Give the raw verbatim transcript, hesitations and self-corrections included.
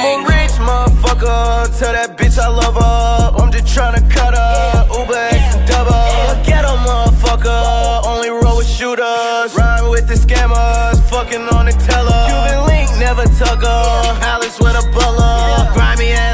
I'm a rich motherfucker, tell that bitch I love her. I'm just tryna cut her, Uber X and double. Ghetto motherfucker, only roll with shooters. Rhyme with the scammers, fucking on the teller. Cuban link, never tucker. Palace with a butler, grimy ass